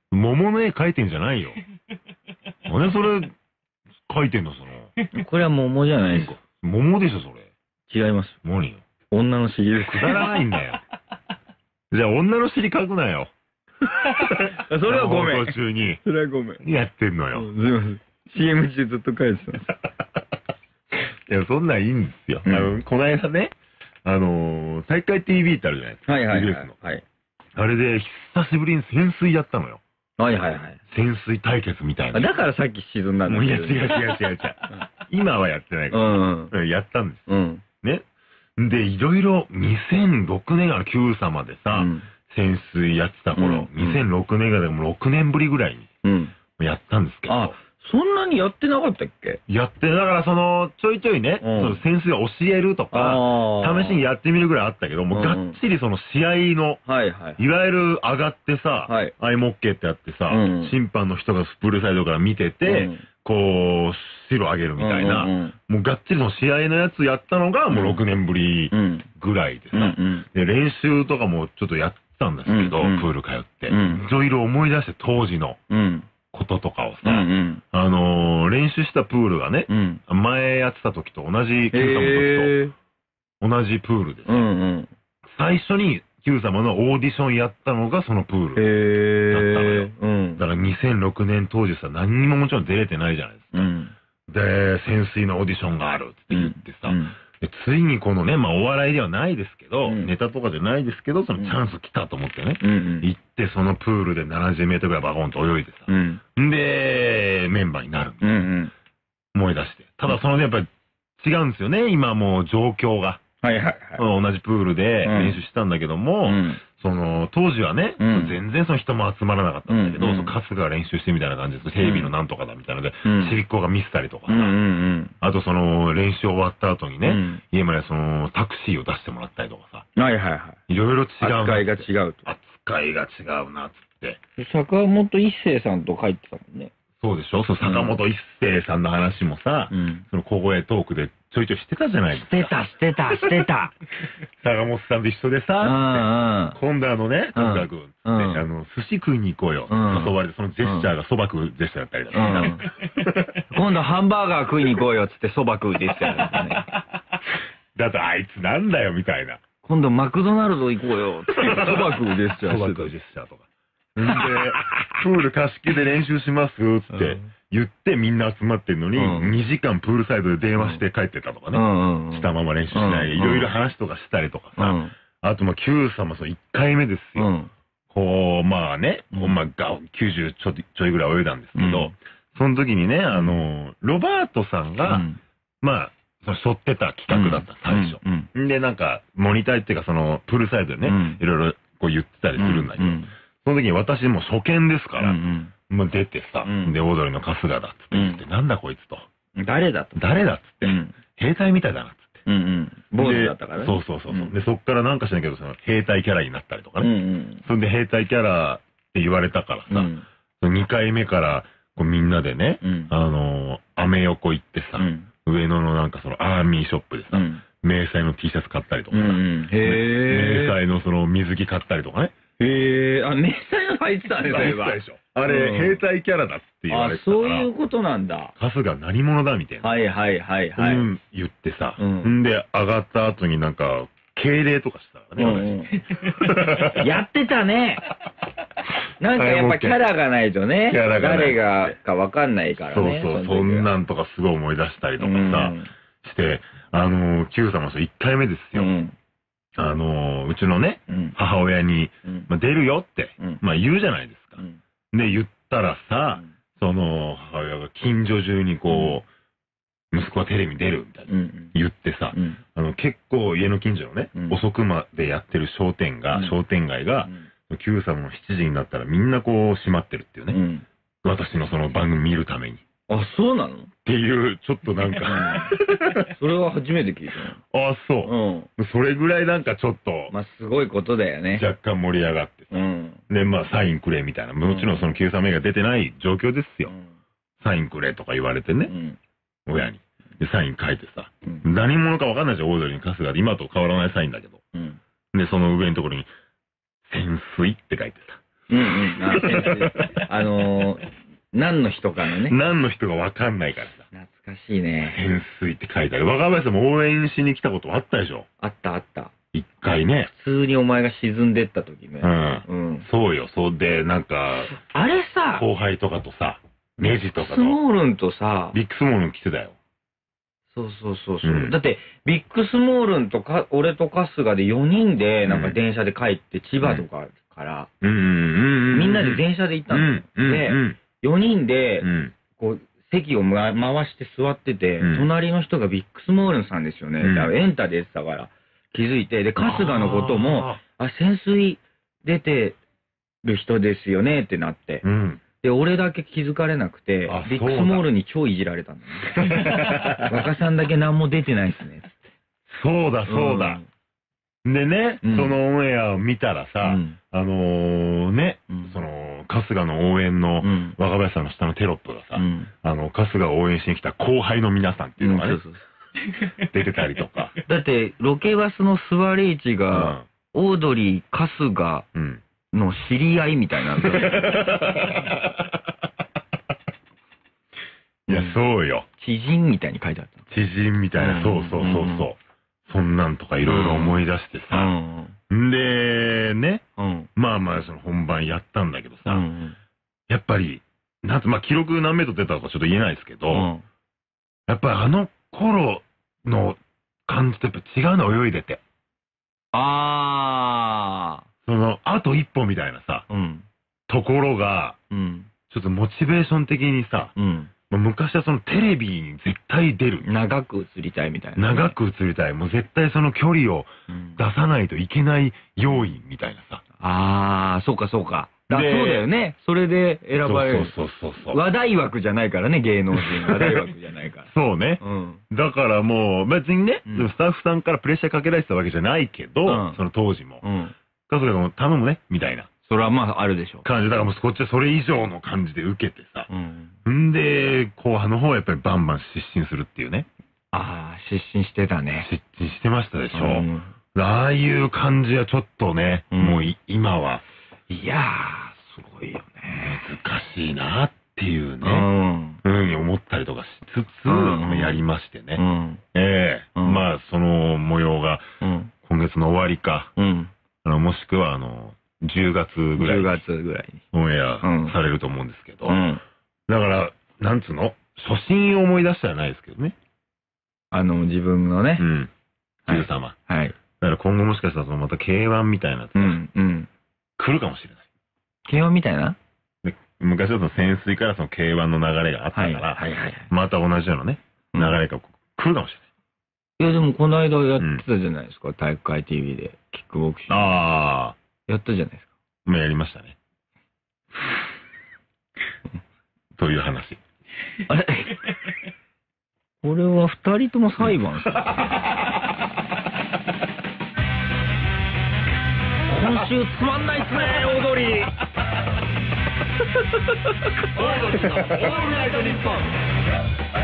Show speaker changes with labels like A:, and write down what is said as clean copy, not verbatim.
A: 桃の絵描いてんじゃないよ。なんでそれ、描いてんの、その。
B: これは桃じゃないです。
A: 桃でしょ、それ。
B: 違います。
A: 何よ。
B: 女の尻です。
A: くだらないんだよ。じゃあ、女の尻描くなよ。
B: それはごめん。
A: 途中に。
B: それはごめん。
A: やってんのよ。
B: すいません。CM 中ずっと書いてたんです。
A: いや、そんなんいいんですよ。この間ね、大会 TV ってあるじゃないですか。
B: はいはいはい。
A: TBS の。あれで、久しぶりに潜水やったのよ。
B: はいはいはい。
A: 潜水対決みたいな。
B: だからさっき沈んだんだ
A: いや、違う。今はやってないから。やったんです。ね。で、いろいろ2006年から Q 様でさ、潜水やってた頃、2006年がでも6年ぶりぐらいにやったんですけど。
B: あ、そんなにやってなかったっけ？
A: やって、だからちょいちょいね、その潜水を教えるとか、試しにやってみるぐらいあったけど、もうがっちりその試合の、いわゆる上がってさ、アイモッケーってやってさ、審判の人がプールサイドから見てて、こう、白上げるみたいな、もうがっちりの試合のやつやったのがもう6年ぶりぐらいでさ、で、練習とかもちょっとやったんですけど、プール通って、いろいろ思い出して当時のこととかをさ、練習したプールがね、前やってた時と同じ、Q 様の時と同じプールでさ、最初に Q 様のオーディションやったのがそのプールだったのよ。だから2006年当時さ、何にももちろん出れてないじゃないですか。で、潜水のオーディションがあるって言ってさ、ついにこのね、まあお笑いではないですけど、ネタとかじゃないですけど、そのチャンス来たと思ってね、行ってそのプールで70メートルぐらいバコンと泳いでさ、で、メンバーになるみたいな。思い出して。ただそのね、やっぱり違うんですよね、今もう状況が。同じプールで練習したんだけども、その、当時はね、全然その人も集まらなかったんだけど、春日が練習してみたいな感じで、テレビのなんとかだみたいなので、ちびっこが見せたりとかさ、あとその、練習終わった後にね、家までその、タクシーを出してもらったりとかさ、いろいろ違う。
B: 扱いが違うと。
A: 扱いが違うな、つって。
B: 坂本一生さんと書いてたもんね。
A: そうでしょ？そう、坂本一生さんの話もさ、その小声トークでちょいちょいしてたじゃないですか。
B: してた。
A: 坂本さんと一緒でさ、今度ね、とにかく、寿司食いに行こうよ。誘われて、そのジェスチャーがそば食うジェスチャーだったりだとか。
B: 今度ハンバーガー食いに行こうよ、つってそば食うジェスチャーだったね。
A: だとあいつなんだよ、みたいな。
B: 今度マクドナルド行こうよ、つってそば食うジェスチャー。
A: そば食うジェスチャーとか。んで、プール貸し切りで練習します、つって言ってみんな集まってるのに、2時間プールサイドで電話して帰ってたとかね。したまま練習しない。いろいろ話とかしたりとかさ。あと、Q 様、1回目ですよ。こう、まあね、90ちょいぐらい泳いだんですけど、その時にね、ロバートさんが、まあ、背負ってた企画だった、最初。で、なんか、モニターっていうか、その、プールサイドでね、いろいろこう言ってたりするんだけど、その時に私も初見ですから、もう出てさ、で、オードリーの春日だっつって言って、なんだこいつと。
B: 誰だっつって、
A: 兵隊みたいだなっつって。
B: 坊主だったからね。
A: そう。で、そっからなんかしないけど、その兵隊キャラになったりとかね。それで兵隊キャラって言われたからさ、2回目からこうみんなでね、アメ横行ってさ、上野のなんかそのアーミーショップでさ、迷彩の T シャツ買ったりとかさ、迷彩のその水着買ったりとかね。
B: 迷彩の入ってたね、それは。
A: あれ、兵隊キャラだって言われてたから。
B: そういうことなんだ。
A: 春日何者だみたいな。言ってさ。んで、上がった後になんか、敬礼とかしたからね、
B: 私。やってたね。なんかやっぱキャラがないとね、誰がかわかんないからね。
A: そんなんとかすごい思い出したりとかさ、して、Q 様1回目ですよ。うちのね、母親に、出るよって、言うじゃないですか。で、言ったらさ、その母親が近所中にこう、息子はテレビに出るみたいな言ってさ、結構家の近所のね、遅くまでやってる商店街が、Q 様の7時になったらみんなこう閉まってるっていうね。私のその番組見るために。
B: あ、そうなの
A: っていう、ちょっとなんか
B: それは初めて聞いた。
A: あ、そう。それぐらいなんかちょっと。
B: まあ、すごいことだよね。
A: 若干盛り上がってさ。で、まあ、サインくれみたいな。もちろんその Q 様が出てない状況ですよ。サインくれとか言われてね。親に。で、サイン書いてさ。何者かわかんないじゃん、オードリーに春日で。今と変わらないサインだけど。で、その上のところに、潜水って書いてさ。
B: 何の日とかのね。
A: 何の人かわかんないからさ。
B: 懐かしいね。
A: 潜水って書いてある。若林さんも応援しに来たことあったでしょ？
B: あったあった。
A: 一回ね。
B: 普通にお前が沈んでった時ね。
A: そうよ。そうで、なんか、
B: あれさ、
A: 後輩とかとさ、ネジとかと。
B: ビックスモールンとさ、
A: ビックスモールン来てたよ。
B: そう。だって、ビックスモールンと俺と春日で4人で、なんか電車で帰って、千葉とかから、みんなで電車で行ったの。で、4人で、こう、席を回して座ってて、隣の人がビックスモールンさんですよね。エンタでしたから、気づいて、で、春日のことも、潜水出てる人ですよねってなって。で、俺だけ気づかれなくて、ビックスモールに超いじられたんだね。若さんだけ何も出てないっすね。
A: そうだ。でね、そのオンエアを見たらさ、その、春日の応援の若林さんの下のテロップがさ、春日を応援しに来た後輩の皆さんっていうのがね、出てたりとか。
B: だって、ロケバスの座り位置が、オードリー、春日の知り合いみたいなんだよ。
A: いや、そうよ。
B: 知人みたいに書いてあった。
A: 知人みたいな、そう。そんなんとかいろいろ思い出してさ。で、ね、まあ、その本番やったんだけどさ、やっぱり、記録何メートル出たのかちょっと言えないですけど、やっぱりあの頃の感じとやっぱ違うの、泳いでて。その、あと一歩みたいなさ、ところが、ちょっとモチベーション的にさ、昔はそのテレビに絶対出る。
B: 長く映りたいみたいな。
A: 長く映りたい。もう絶対その距離を出さないといけない要因みたいなさ。
B: そうか。そうだよね。それで選ばれる。
A: そう。
B: 話題枠じゃないからね、芸能人。話題枠じゃないから。
A: そうね。だからもう、別にね、スタッフさんからプレッシャーかけられてたわけじゃないけど、その当時も。春日君頼むね、みたいな。
B: それはまあ、あるでしょう。
A: 感じ。だからもうこっちはそれ以上の感じで受けてさ。んで、後半の方はやっぱりバンバン失神するっていうね。
B: 失神してたね。
A: 失神してましたでしょ。ああいう感じはちょっとね、もう今は。
B: いやー、すごいよね。
A: 難しいなっていうね。思ったりとかしつつ、やりましてね。まあ、その模様が、今月の終わりか、もしくは、10月ぐらいにオンエアされると思うんですけど、だから、なんつうの初心を思い出したじゃないですけどね。
B: 自分のね。
A: Q様。
B: はい。
A: だから今後もしかしたらまた K1 みたいなやつが来るかもしれない。
B: K1 みたいな？
A: 昔はその潜水からその K1 の流れがあったから、また同じようなね、流れが来るかもしれない。
B: いや、でもこの間やってたじゃないですか、体育会 TV で、キックボクシング。やったじゃないですか。
A: もうやりましたね。という話。
B: あれこれは二人とも裁判した今週つまんないっすね、オードリー。オードリーのオールナイトニッポン。